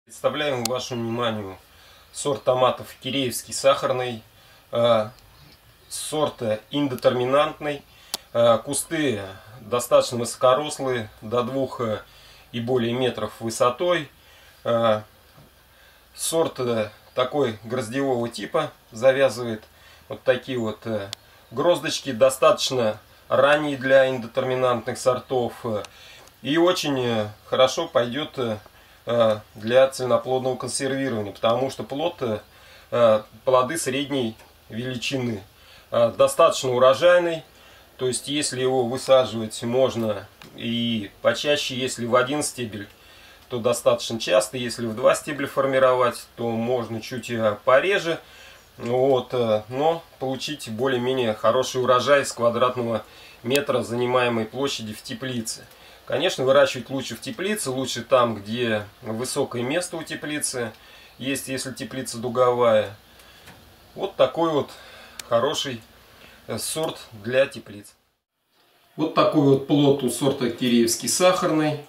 Представляем вашему вниманию сорт томатов киреевский сахарный, сорт индетерминантный. Кусты достаточно высокорослые, до 2 и более метров высотой. Сорт такой гроздевого типа, завязывает вот такие вот гроздочки, достаточно ранние для индетерминантных сортов и очень хорошо пойдет для цельноплодного консервирования, потому что плоды средней величины, достаточно урожайный. То есть если его высаживать можно и почаще, если в один стебель, то достаточно часто. Если в 2 стебля формировать, то можно чуть пореже, но получить более-менее хороший урожай с квадратного метра занимаемой площади в теплице. Конечно, выращивать лучше в теплице, лучше там, где высокое место у теплицы есть, если теплица дуговая. Вот такой вот хороший сорт для теплиц. Вот такой вот плод у сорта киреевский сахарный.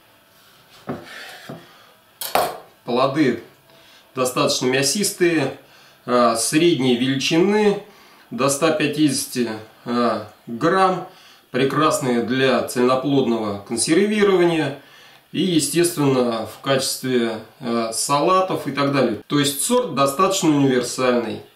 Плоды достаточно мясистые, средней величины, до 150 грамм. Прекрасные для цельноплодного консервирования и, естественно, в качестве салатов и так далее. То есть сорт достаточно универсальный.